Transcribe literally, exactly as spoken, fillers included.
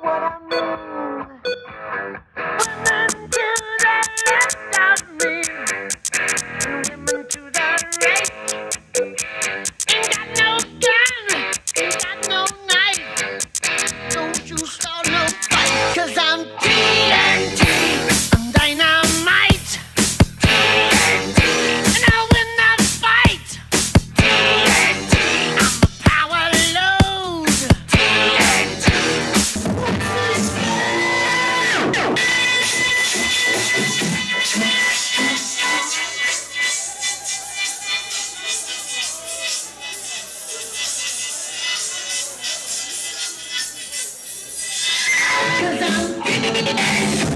what I mean. Women to the left of me, and women to the right. Ain't got no gun, ain't got no knife. Don't you start no fight, 'cause I'm T N T. I'm dynamite. T N T. And I'll win the fight. T N T. I'm a power load. T N T. Cause I'm